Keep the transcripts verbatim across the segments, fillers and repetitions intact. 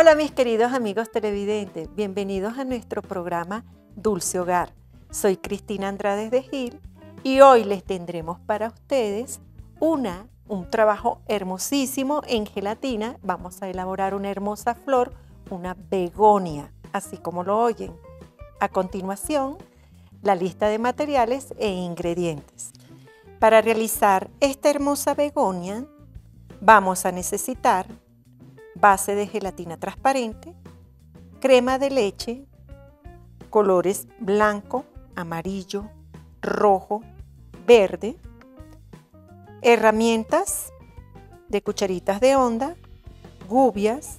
Hola mis queridos amigos televidentes, bienvenidos a nuestro programa Dulce Hogar. Soy Cristina Andrade de Gil y hoy les tendremos para ustedes una, un trabajo hermosísimo en gelatina. Vamos a elaborar una hermosa flor, una begonia, así como lo oyen. A continuación, la lista de materiales e ingredientes. Para realizar esta hermosa begonia, vamos a necesitar base de gelatina transparente, crema de leche, colores blanco, amarillo, rojo, verde, herramientas de cucharitas de onda, gubias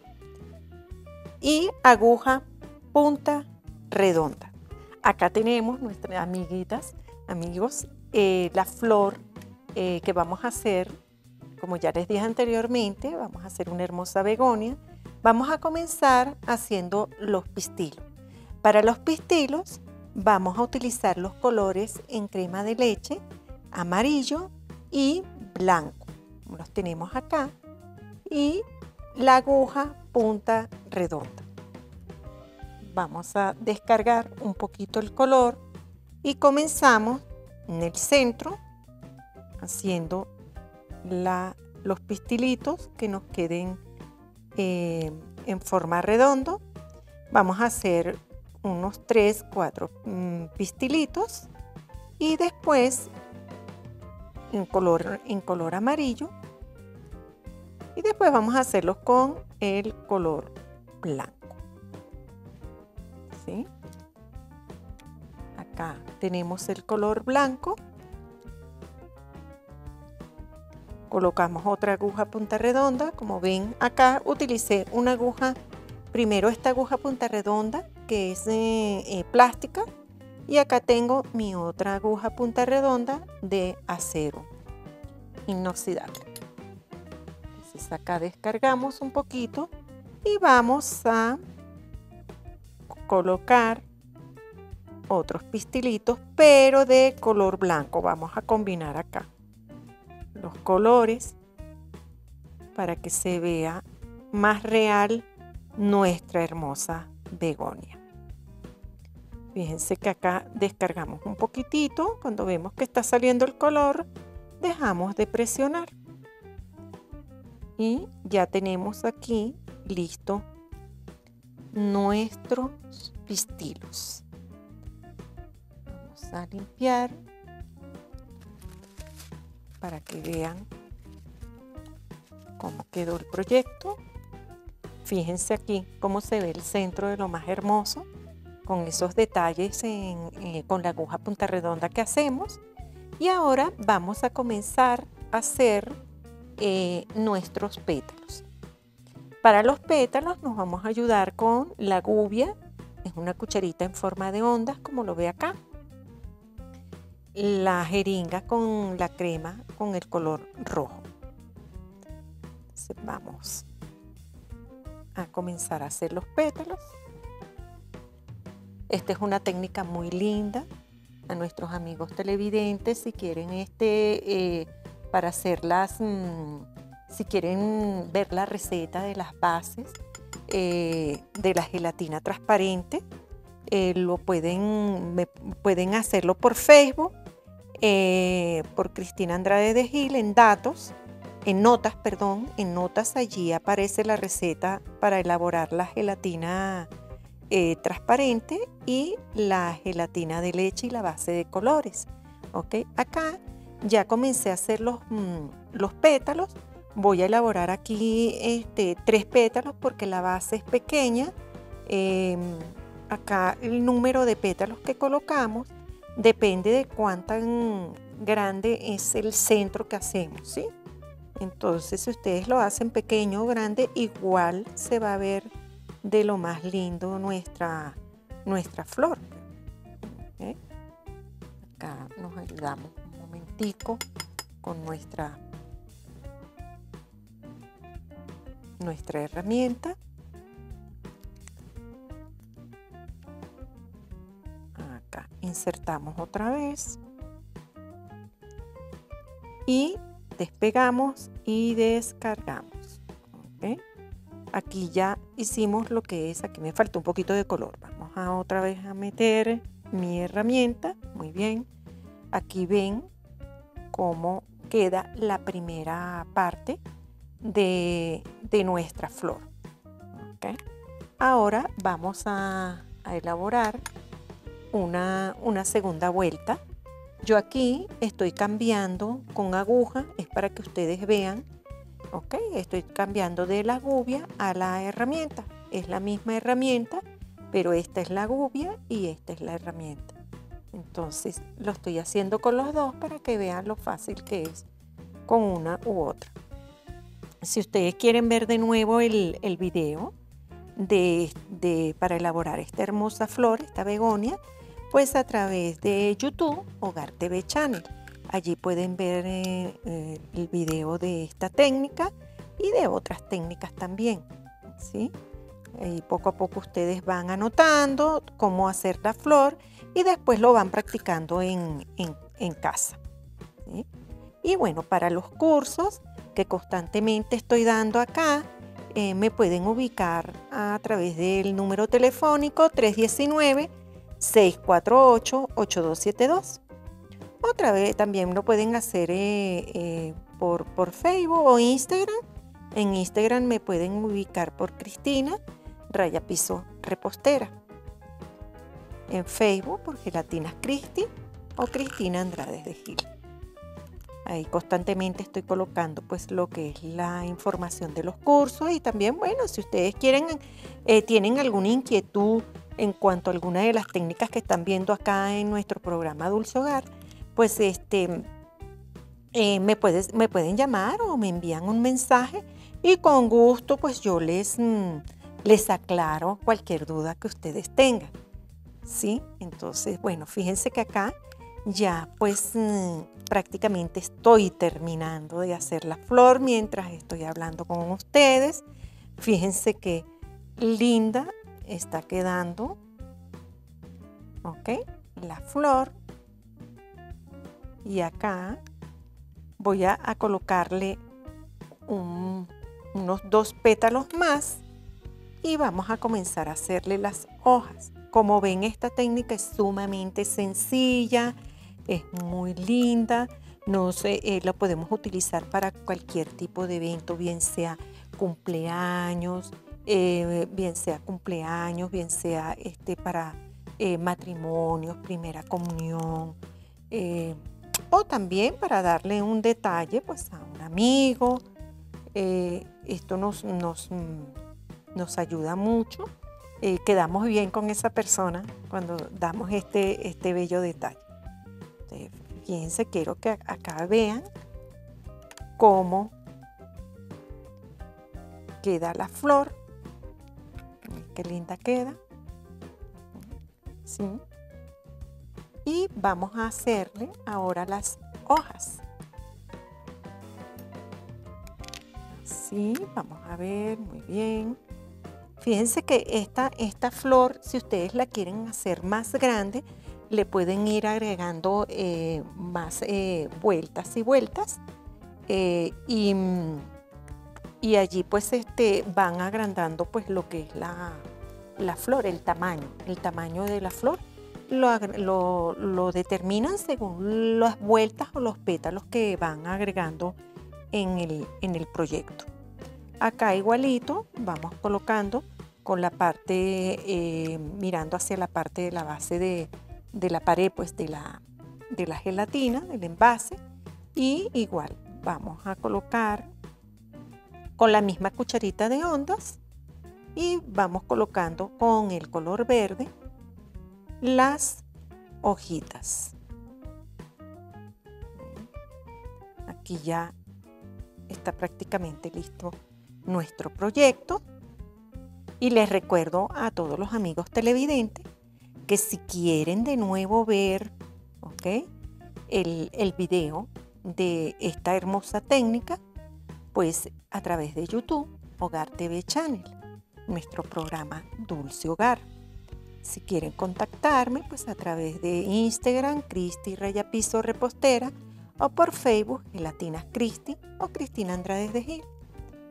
y aguja punta redonda. Acá tenemos nuestras amiguitas, amigos, eh, la flor eh, que vamos a hacer. Como ya les dije anteriormente, vamos a hacer una hermosa begonia. Vamos a comenzar haciendo los pistilos. Para los pistilos vamos a utilizar los colores en crema de leche, amarillo y blanco. Los tenemos acá. Y la aguja punta redonda. Vamos a descargar un poquito el color y comenzamos en el centro haciendo La, los pistilitos que nos queden eh, en forma redondo. Vamos a hacer unos tres, cuatro mmm, pistilitos y después en color, en color amarillo y después vamos a hacerlos con el color blanco. ¿Sí? Acá tenemos el color blanco. Colocamos otra aguja punta redonda. Como ven acá utilicé una aguja, primero esta aguja punta redonda que es eh, eh, plástica y acá tengo mi otra aguja punta redonda de acero inoxidable. Entonces acá descargamos un poquito y vamos a colocar otros pistilitos pero de color blanco. Vamos a combinar acá los colores para que se vea más real nuestra hermosa begonia. Fíjense que acá descargamos un poquitito. Cuando vemos que está saliendo el color, dejamos de presionar y ya tenemos aquí listo nuestros pistilos. Vamos a limpiar para que vean cómo quedó el proyecto. Fíjense aquí cómo se ve el centro de lo más hermoso, con esos detalles en, eh, con la aguja punta redonda que hacemos. Y ahora vamos a comenzar a hacer eh, nuestros pétalos. Para los pétalos nos vamos a ayudar con la gubia, es una cucharita en forma de ondas, como lo ve acá. La jeringa con la crema con el color rojo. Entonces vamos a comenzar a hacer los pétalos. Esta es una técnica muy linda a nuestros amigos televidentes si quieren este eh, para hacerlas, mmm, si quieren ver la receta de las bases eh, de la gelatina transparente, eh, lo pueden, me, pueden hacerlo por Facebook. Eh, por Cristina Andrade de Gil en datos, en notas, perdón, en notas allí aparece la receta para elaborar la gelatina eh, transparente y la gelatina de leche y la base de colores. ¿Ok? Acá ya comencé a hacer los, mmm, los pétalos. Voy a elaborar aquí este, tres pétalos porque la base es pequeña. Eh, acá el número de pétalos que colocamos depende de cuán tan grande es el centro que hacemos, ¿sí? Entonces, si ustedes lo hacen pequeño o grande, igual se va a ver de lo más lindo nuestra, nuestra flor. ¿Okay? Acá nos ayudamos un momentico con nuestra, nuestra herramienta. Insertamos otra vez y despegamos y descargamos. ¿Okay? aquí ya hicimos lo que es, aquí me faltó un poquito de color. Vamos a otra vez a meter mi herramienta, muy bien. Aquí ven cómo queda la primera parte de, de nuestra flor. ¿Okay? Ahora vamos a, a elaborar una, una segunda vuelta. Yo aquí estoy cambiando con aguja, es para que ustedes vean. Ok, estoy cambiando de la gubia a la herramienta. Es la misma herramienta, pero esta es la gubia y esta es la herramienta. Entonces lo estoy haciendo con los dos para que vean lo fácil que es con una u otra. Si ustedes quieren ver de nuevo el, el video de, de, para elaborar esta hermosa flor, esta begonia, pues a través de YouTube, Hogar T V Channel. Allí pueden ver eh, eh, el video de esta técnica y de otras técnicas también, ¿sí? Y poco a poco ustedes van anotando cómo hacer la flor y después lo van practicando en, en, en casa, ¿sí? Y bueno, para los cursos que constantemente estoy dando acá, eh, me pueden ubicar a través del número telefónico tres uno nueve, seis cuatro ocho, ocho dos siete dos. Otra vez también lo pueden hacer eh, eh, por, por Facebook o Instagram. En Instagram me pueden ubicar por Cristina Raya Piso Repostera. En Facebook por Gelatinas Cristi o Cristina Andrade de Gil. Ahí constantemente estoy colocando pues lo que es la información de los cursos y también, bueno, si ustedes quieren, eh, tienen alguna inquietud en cuanto a alguna de las técnicas que están viendo acá en nuestro programa Dulce Hogar, pues este, eh, me, puedes, me pueden llamar o me envían un mensaje y con gusto pues yo les, mm, les aclaro cualquier duda que ustedes tengan, ¿sí? Entonces, bueno, fíjense que acá ya pues mm, prácticamente estoy terminando de hacer la flor mientras estoy hablando con ustedes. Fíjense qué linda está quedando, ¿ok? La flor. Y acá voy a, a colocarle un, unos dos pétalos más y vamos a comenzar a hacerle las hojas. Como ven, esta técnica es sumamente sencilla, es muy linda, no sé, eh, la podemos utilizar para cualquier tipo de evento, bien sea cumpleaños, eh, bien sea cumpleaños, bien sea este, para eh, matrimonios, primera comunión, eh, o también para darle un detalle pues a un amigo. Eh, esto nos, nos, nos ayuda mucho, eh, quedamos bien con esa persona cuando damos este, este bello detalle. Entonces, fíjense, quiero que acá vean cómo queda la flor. Qué linda queda, ¿sí? Y vamos a hacerle ahora las hojas. Sí, vamos a ver, muy bien. Fíjense que esta, esta flor, si ustedes la quieren hacer más grande, le pueden ir agregando eh, más eh, vueltas y vueltas. Eh, y, y allí pues este, van agrandando pues lo que es la, la flor, el tamaño, el tamaño de la flor. Lo, lo, lo determinan según las vueltas o los pétalos que van agregando en el, en el proyecto. Acá igualito vamos colocando con la parte, eh, mirando hacia la parte de la base de, de la pared, pues de la, de la gelatina, del envase, y igual vamos a colocar con la misma cucharita de ondas y vamos colocando con el color verde las hojitas. Aquí ya está prácticamente listo nuestro proyecto y les recuerdo a todos los amigos televidentes que si quieren de nuevo ver, ¿okay?, el, el video de esta hermosa técnica, pues a través de YouTube, Hogar T V Channel, nuestro programa Dulce Hogar. Si quieren contactarme, pues a través de Instagram, Cristi Raya Piso Repostera, o por Facebook, Gelatinas Cristi o Cristina Andrade de Gil.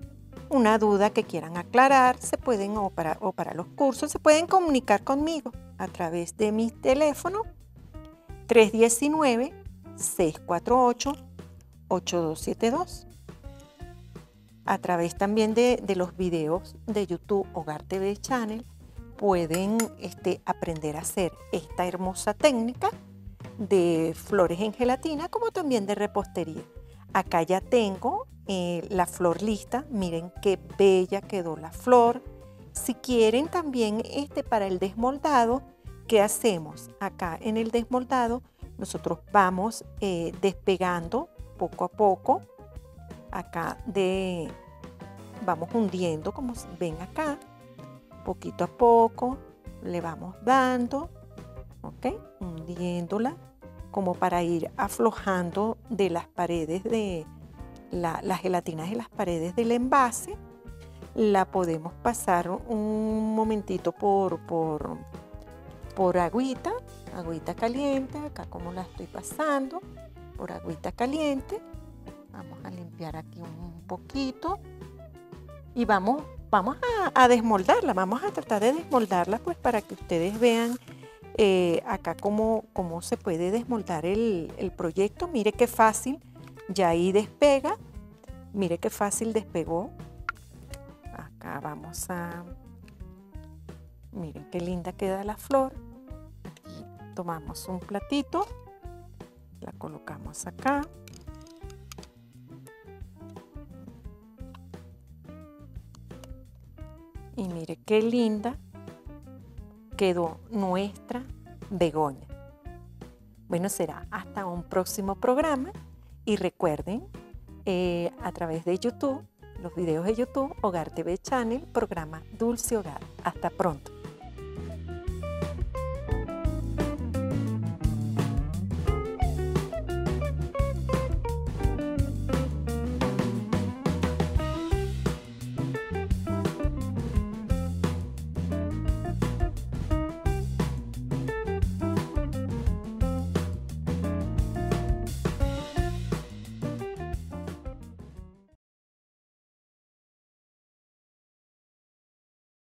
una duda que quieran aclarar, se pueden, o para, o para los cursos, se pueden comunicar conmigo a través de mi teléfono tres uno nueve, seis cuatro ocho, ocho dos siete dos. A través también de, de los videos de YouTube Hogar T V Channel pueden este, aprender a hacer esta hermosa técnica de flores en gelatina, como también de repostería. Acá ya tengo eh, la flor lista. Miren qué bella quedó la flor. Si quieren también este para el desmoldado, ¿qué hacemos? Acá en el desmoldado nosotros vamos eh, despegando poco a poco. Acá de, vamos hundiendo, como ven acá, poquito a poco, le vamos dando, ¿ok? Hundiéndola, como para ir aflojando de las paredes de la, las gelatinas de las paredes del envase. La podemos pasar un momentito por, por, por agüita, agüita caliente, acá como la estoy pasando, por agüita caliente. Vamos a limpiar aquí un poquito y vamos, vamos a, a desmoldarla, vamos a tratar de desmoldarla pues para que ustedes vean eh, acá cómo, cómo se puede desmoldar el, el proyecto. Mire qué fácil, ya ahí despega, mire qué fácil despegó. Acá vamos a, miren qué linda queda la flor. Aquí tomamos un platito, la colocamos acá. Y mire qué linda quedó nuestra begonia. Bueno, será hasta un próximo programa. Y recuerden, eh, a través de YouTube, los videos de YouTube, Hogar T V Channel, programa Dulce Hogar. Hasta pronto.